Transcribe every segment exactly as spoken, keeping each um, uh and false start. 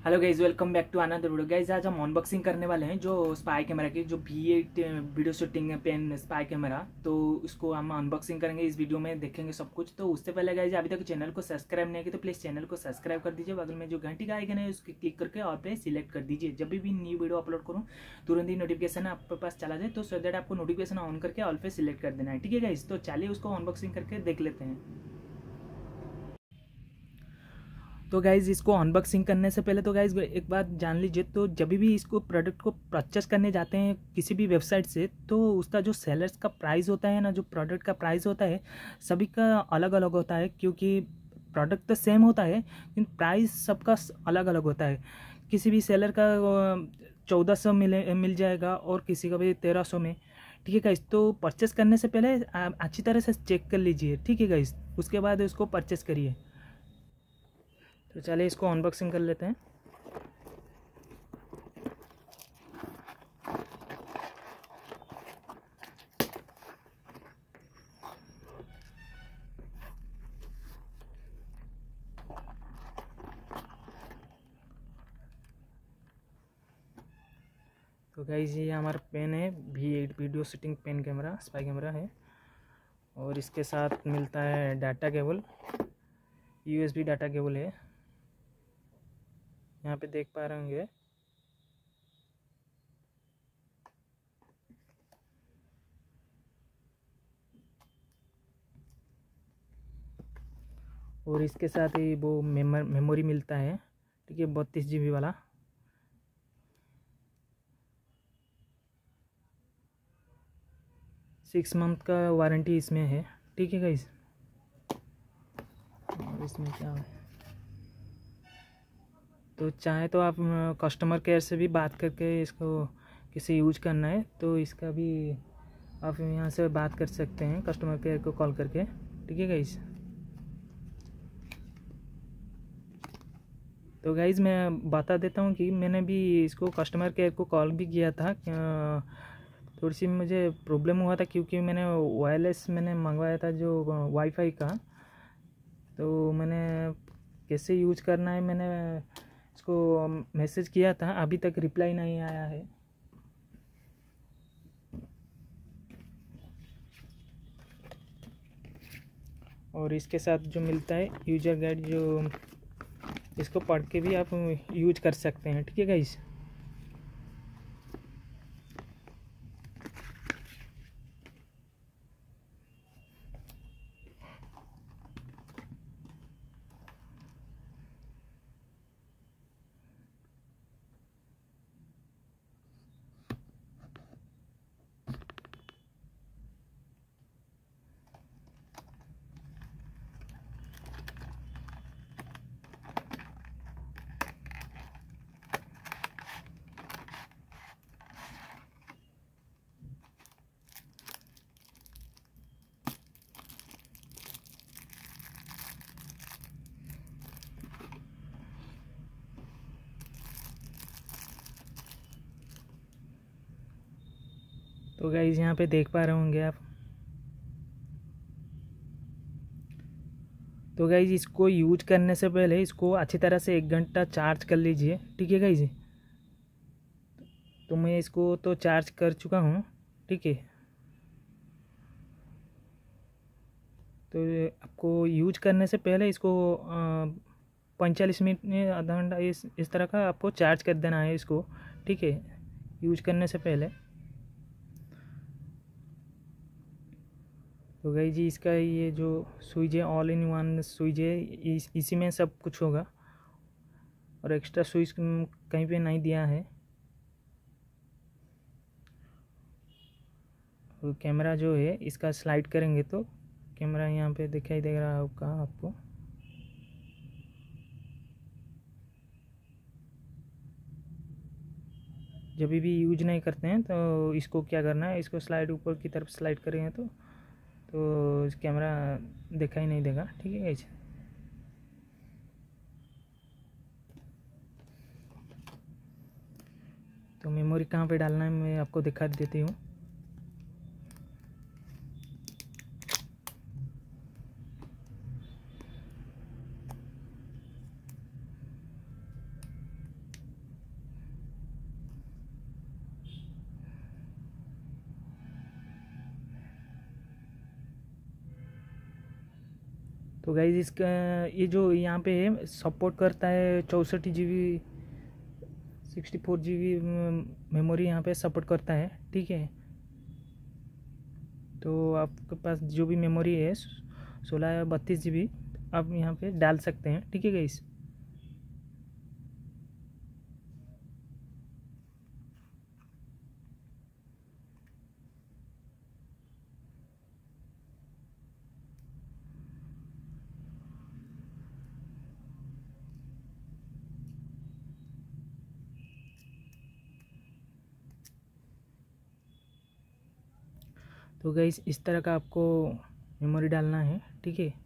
Hello guys, welcome back to another video. Guys आज हम unboxing करने वाले हैं जो स्पाई कैमरा की, जो V eight video shooting pen spy camera. तो इसको हम अनबॉक्सिंग करेंगे, इस वीडियो में देखेंगे सब कुछ। तो उससे पहले गाइज अभी तक चैनल को सब्सक्राइब नहीं किया तो प्लीज़ चैनल को सब्सक्राइब कर दीजिए। बगल में जो घंटी का आइकन है उसको क्लिक करके और पे सिलेक्ट कर दीजिए। जब भी न्यू वीडियो अपलोड करूँ तुरंत ही नोटिफिकेशन आपके पास चला जाए, तो सो दैट आपको नोटिफिकेशन ऑन करके ऑल पे सिलेक्ट कर देना है। ठीक है गाइज, तो चलिए उसको अनबॉक्सिंग करके देख लेते हैं। तो गाइज़ इसको अनबॉक्सिंग करने से पहले तो गाइज़ एक बात जान लीजिए, तो जब भी इसको प्रोडक्ट को परचेस करने जाते हैं किसी भी वेबसाइट से, तो उसका जो सेलर्स का प्राइस होता है ना, जो प्रोडक्ट का प्राइस होता है सभी का अलग अलग होता है। क्योंकि प्रोडक्ट तो सेम होता है लेकिन प्राइस सबका अलग अलग होता है। किसी भी सेलर का चौदह सौ मिले मिल जाएगा और किसी का भी तेरह सौ में। ठीक है गाइस, तो परचेस करने से पहले आप अच्छी तरह से चेक कर लीजिए। ठीक है गाइस, उसके बाद उसको परचेस करिए। तो चलिए इसको अनबॉक्सिंग कर लेते हैं। तो गाइस ये हमारा पेन है, V eight video shooting pen camera spy camera है। और इसके साथ मिलता है data cable, USB data cable है, यहाँ पे देख पा रहे होंगे। और इसके साथ ही वो मेमोरी मेमोरी मिलता है। ठीक है, बत्तीस जी बी वाला। सिक्स मंथ का वारंटी इसमें है। ठीक है गाइस, और इसमें क्या है, तो चाहे तो आप कस्टमर केयर से भी बात करके इसको किसी यूज करना है तो इसका भी आप यहाँ से बात कर सकते हैं कस्टमर केयर को कॉल करके। ठीक है गाइस, तो गाइज़ मैं बता देता हूँ कि मैंने भी इसको कस्टमर केयर को कॉल भी किया था। थोड़ी सी मुझे प्रॉब्लम हुआ था क्योंकि मैंने वायरलेस मैंने मंगवाया था जो वाईफाई का। तो मैंने कैसे यूज करना है मैंने इसको मैसेज किया था, अभी तक रिप्लाई नहीं आया है। और इसके साथ जो मिलता है यूजर गाइड, जो इसको पढ़ के भी आप यूज कर सकते हैं। ठीक है गाइस, तो गाइस यहाँ पे देख पा रहे होंगे आप। तो गाइज इसको यूज करने से पहले इसको अच्छी तरह से एक घंटा चार्ज कर लीजिए। ठीक है गाइज, तो मैं इसको तो चार्ज कर चुका हूँ। ठीक है, तो आपको यूज करने से पहले इसको पैंतालीस मिनट में आधा घंटा इस इस तरह का आपको चार्ज कर देना है इसको। ठीक है, यूज करने से पहले। तो गाइज जी इसका ये जो स्विच है, ऑल इन वन स्विच है, इस इसी में सब कुछ होगा और एक्स्ट्रा स्विच कहीं पे नहीं दिया है। तो कैमरा जो है इसका स्लाइड करेंगे तो कैमरा यहाँ पे दिखाई दे रहा होगा आपको। जब भी यूज नहीं करते हैं तो इसको क्या करना है, इसको स्लाइड ऊपर की तरफ स्लाइड करेंगे तो तो कैमरा दिखाई नहीं देगा। ठीक है गाइस, तो मेमोरी कहाँ पे डालना है मैं आपको दिखा देती हूँ। तो गाइज इसका ये जो यहाँ पे है सपोर्ट करता है चौंसठ G B sixty four G B memory यहाँ पे सपोर्ट करता है, ठीक है। तो आपके पास जो भी मेमोरी है सोलह या बत्तीस जी बी आप यहाँ पे डाल सकते हैं, ठीक है गाइस। तो गाइस इस तरह का आपको मेमोरी डालना है, ठीक है।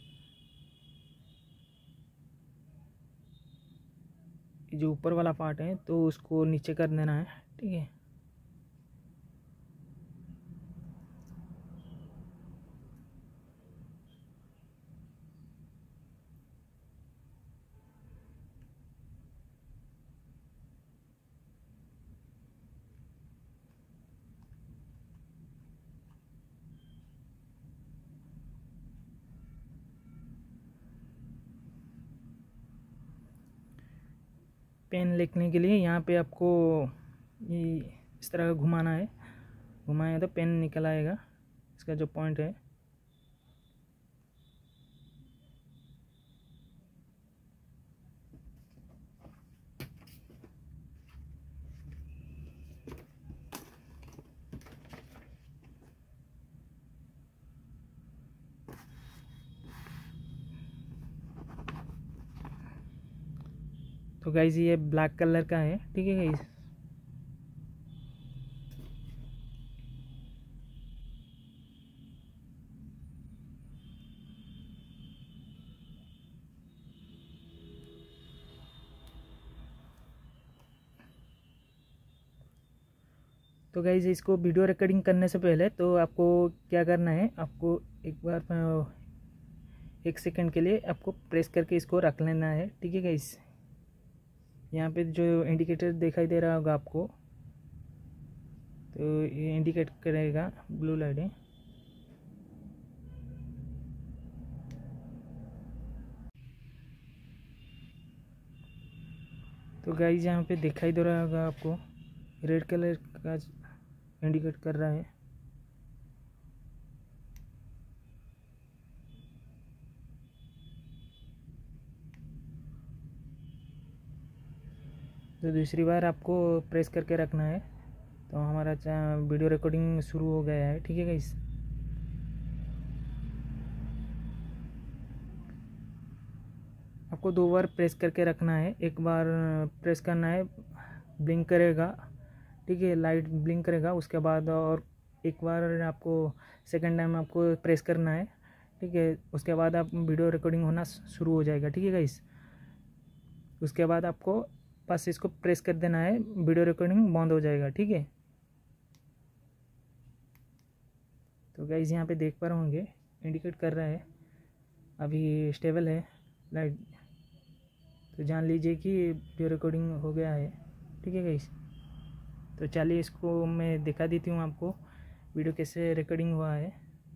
जो ऊपर वाला पार्ट है तो उसको नीचे कर देना है, ठीक है। पेन लिखने के लिए यहाँ पे आपको ये इस तरह का घुमाना है, घुमाएं तो पेन निकल आएगा, इसका जो पॉइंट है। तो गाइज ये ब्लैक कलर का है, ठीक है गाइज। तो गाइज इसको वीडियो रिकॉर्डिंग करने से पहले तो आपको क्या करना है, आपको एक बार एक सेकंड के लिए आपको प्रेस करके इसको रख लेना है, ठीक है गाइज। यहाँ पे जो इंडिकेटर दिखाई दे रहा होगा आपको, तो ये इंडिकेट करेगा ब्लू लाइट है। तो गाइज यहाँ पे दिखाई दे रहा होगा आपको रेड कलर का इंडिकेट कर रहा है। तो दूसरी बार आपको प्रेस करके रखना है, तो हमारा वीडियो रिकॉर्डिंग शुरू हो गया है, ठीक है गाइस। आपको दो बार प्रेस करके रखना है, एक बार प्रेस करना है ब्लिंक करेगा, ठीक है, लाइट ब्लिंक करेगा, उसके बाद और एक बार आपको सेकंड टाइम आपको प्रेस करना है, ठीक है। उसके बाद आप वीडियो रिकॉर्डिंग होना शुरू हो जाएगा, ठीक है गाइस। उसके बाद आपको बस इसको प्रेस कर देना है, वीडियो रिकॉर्डिंग बंद हो जाएगा, ठीक है। तो गाइस यहाँ पे देख पा रहे होंगे इंडिकेट कर रहा है, अभी स्टेबल है लाइट, तो जान लीजिए कि वीडियो रिकॉर्डिंग हो गया है, ठीक है गाइस। तो चलिए इसको मैं दिखा देती हूँ आपको वीडियो कैसे रिकॉर्डिंग हुआ है।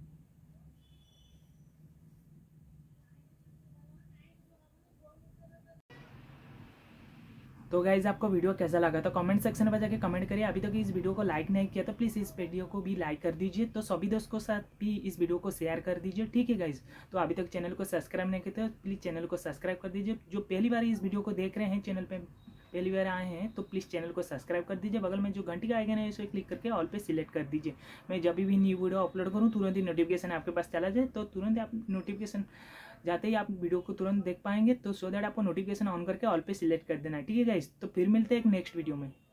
तो गाइज आपको वीडियो कैसा लगा तो कमेंट सेक्शन में जाके कमेंट करिए। अभी तक तो इस वीडियो को लाइक नहीं किया तो प्लीज़ इस वीडियो को भी लाइक कर दीजिए, तो सभी दोस्तों के साथ भी इस वीडियो को शेयर कर दीजिए, ठीक है गाइज। तो अभी तक चैनल को सब्सक्राइब नहीं किया तो प्लीज़ चैनल को सब्सक्राइब कर दीजिए। जो पहली बार इस वीडियो को देख रहे हैं, चैनल पर पहली बार आए हैं, तो प्लीज़ चैनल को सब्सक्राइब कर दीजिए। बगल में जो घंटी का आइकन है इसे क्लिक करके ऑल पे सिलेक्ट कर दीजिए। मैं जब भी न्यू वीडियो अपलोड करूँ तुरंत ही नोटिफिकेशन आपके पास चला जाए, तो तुरंत आप नोटिफिकेशन जाते ही आप वीडियो को तुरंत देख पाएंगे। तो सो दैट आपको नोटिफिकेशन ऑन करके ऑल पे सिलेक्ट कर देना है, ठीक है गाइस। तो फिर मिलते हैं एक नेक्स्ट वीडियो में।